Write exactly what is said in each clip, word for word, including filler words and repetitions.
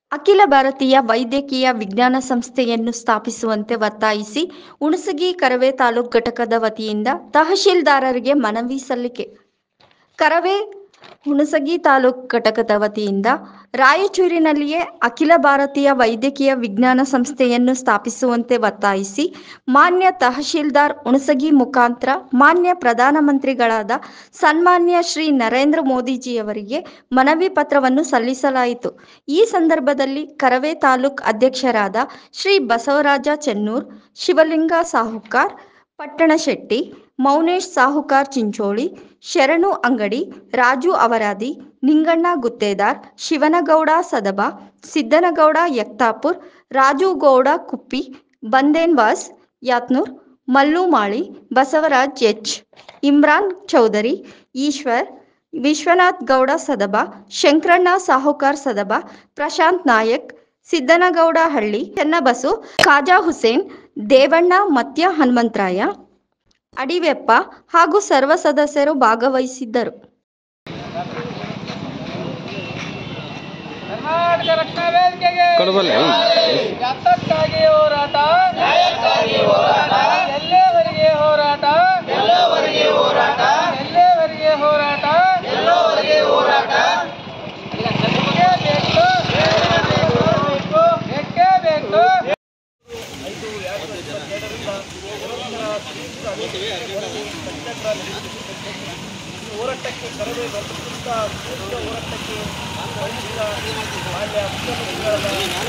ಅಖಿಲ ಭಾರತೀಯ ವೈದ್ಯಕೀಯ ವಿಜ್ಞಾನ ಸಂಸ್ಥೆಯನ್ನು ಸ್ಥಾಪಿಸುವಂತೆ ಒತ್ತಾಯಿಸಿ ಹುಣಸಗಿ ಕರವೇ ತಾಲೂಕು ಘಟಕದ ವತಿಯಿಂದ ತಹಶೀಲ್ದಾರರಿಗೆ ಮನವಿ ಸಲ್ಲಿಕೆ. ಕರವೇ ಹುಣಸಗಿ ತಾಲೂಕು ಘಟಕದ ವತಿಯಿಂದ ರಾಯಚೂರಿನಲ್ಲಿಯೇ ಅಖಿಲ ಭಾರತೀಯ ವೈದ್ಯಕೀಯ ವಿಜ್ಞಾನ ಸಂಸ್ಥೆಯನ್ನು ಸ್ಥಾಪಿಸುವಂತೆ ಒತ್ತಾಯಿಸಿ ಮಾನ್ಯ ತಹಶೀಲ್ದಾರ್ ಹುಣಸಗಿ ಮುಖಾಂತರ ಮಾನ್ಯ ಪ್ರಧಾನಮಂತ್ರಿಗಳಾದ ಸನ್ಮಾನ್ಯ ಶ್ರೀ ನರೇಂದ್ರ ಮೋದಿಜಿಯವರಿಗೆ ಮನವಿ ಪತ್ರವನ್ನು ಸಲ್ಲಿಸಲಾಯಿತು. ಈ ಸಂದರ್ಭದಲ್ಲಿ ಕರವೇ ತಾಲೂಕು ಅಧ್ಯಕ್ಷರಾದ ಶ್ರೀ ಬಸವರಾಜ ಚೆನ್ನೂರ್, ಶಿವಲಿಂಗ ಸಾಹುಕಾರ್ ಪಟ್ಟಣಶೆಟ್ಟಿ, ಮೌನೇಶ್ ಸಾಹುಕಾರ್ ಚಿಂಚೋಳಿ, ಶರಣು ಅಂಗಡಿ, ರಾಜು ಅವರಾದಿ, ನಿಂಗಣ್ಣ ಗುತ್ತೇದಾರ್, ಶಿವನಗೌಡ ಸದಬ, ಸಿದ್ದನಗೌಡ ಯಕ್ತಾಪುರ್, ರಾಜು ಗೌಡ ಕುಪ್ಪಿ, ಬಂದೇನ್ವಾಸ್ ಯಾತ್ನೂರ್, ಮಲ್ಲು ಮಾಳಿ, ಬಸವರಾಜ್ ಎಚ್, ಇಮ್ರಾನ್ ಚೌಧರಿ, ಈಶ್ವರ್, ವಿಶ್ವನಾಥ್ ಗೌಡ ಸದಬ, ಶಂಕರಣ್ಣ ಸಾಹುಕಾರ್ ಸದಬ, ಪ್ರಶಾಂತ್ ನಾಯಕ್, ಸಿದ್ದನಗೌಡ ಹಳ್ಳಿ, ಚೆನ್ನಬಸು, ಖಾಜಾ ಹುಸೇನ್, ದೇವಣ್ಣ ಮತ್ಯ ಹನುಮಂತರಾಯ, ಅಡಿವೆಪ್ಪ ಹಾಗೂ ಸರ್ವ ಸದಸ್ಯರು ಭಾಗವಹಿಸಿದ್ದರು. ಕರ್ನಾಟಕ ರಕ್ಷಣಾ ವೇದಿಕೆಗೆ ಯಾತಕ್ಕಾಗಿ ಹೋರಾಟ, ಎಲ್ಲೆವರೆಗೆ ಹೋರಾಟ, ಎಲ್ಲೆವರೆಗೆ ಹೋರಾಟ, ಎಲ್ಲೆವರೆಗೆ ಹೋರಾಟ, ಎಲ್ಲೆವರೆಗೆ ಹೋರಾಟ. ಬೇಕೇ ಬೇಕು, ಬೇಕೇ ಬೇಕು. ಹೋರಾಟಕ್ಕೆ ಕರವೇ ಬರ್ತಕ್ಕಂಥ ಹೋರಾಟಕ್ಕೆ ಮಾನ್ಯ ಮುಖ್ಯಮಂತ್ರಿಗಳಾದ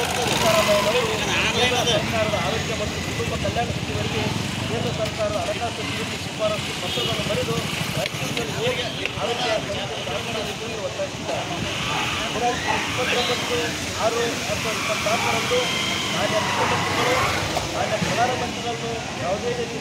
ಸರ್ಕಾರದ ಆರೋಗ್ಯ ಮತ್ತು ಕುಟುಂಬ ಕಲ್ಯಾಣ ಸಚಿವರಿಗೆ ಕೇಂದ್ರ ಸರ್ಕಾರದ ಹಣಕಾಸು ನೀತಿ ಶಿಫಾರಸು ಪತ್ರವನ್ನು ಬರೆದು ರಾಜ್ಯದಲ್ಲಿ ಹೇಗೆ ಆರೋಗ್ಯ ಒತ್ತಾಯಿಸಿದ್ದಾರೆ. ದಿನಾಂಕ ಇಪ್ಪತ್ತೊಂಬತ್ತು ಆರು ಎರಡು ಸಾವಿರದ ಇಪ್ಪತ್ನಾಲ್ಕರಂದು ಮಾನ್ಯ ಮುಖ್ಯಮಂತ್ರಿಗಳು ಮಾನ್ಯ ಪ್ರಧಾನಮಂತ್ರಿಗಳನ್ನು ಯಾವುದೇ